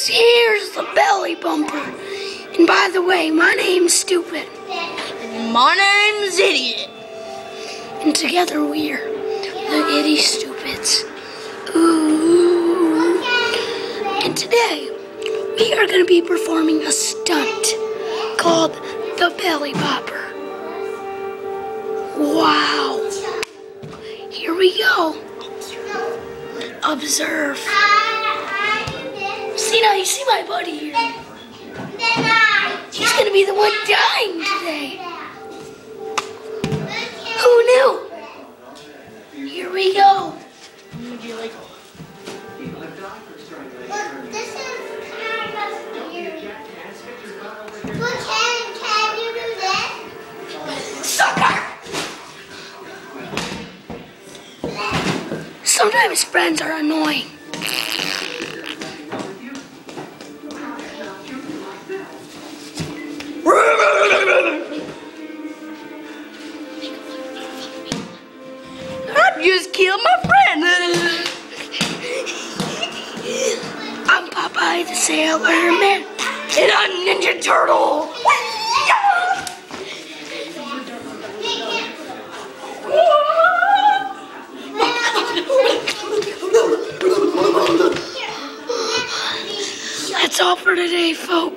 Yes, here's the belly bumper. And by the way, my name's Stupid. And my name's Idiot. And together we're the Itty Stupids. Ooh. And today, we are going to be performing a stunt called the belly bopper. Wow. Here we go. Observe. See now, you see my buddy here. He's going to be the one dying today. Who knew? Here we go. Look, this is kind of weird. Look, can you do this? Sucker! Sometimes friends are annoying. I just killed my friend. I'm Popeye the Sailor Man, and I'm Ninja Turtle. That's all for today, folks.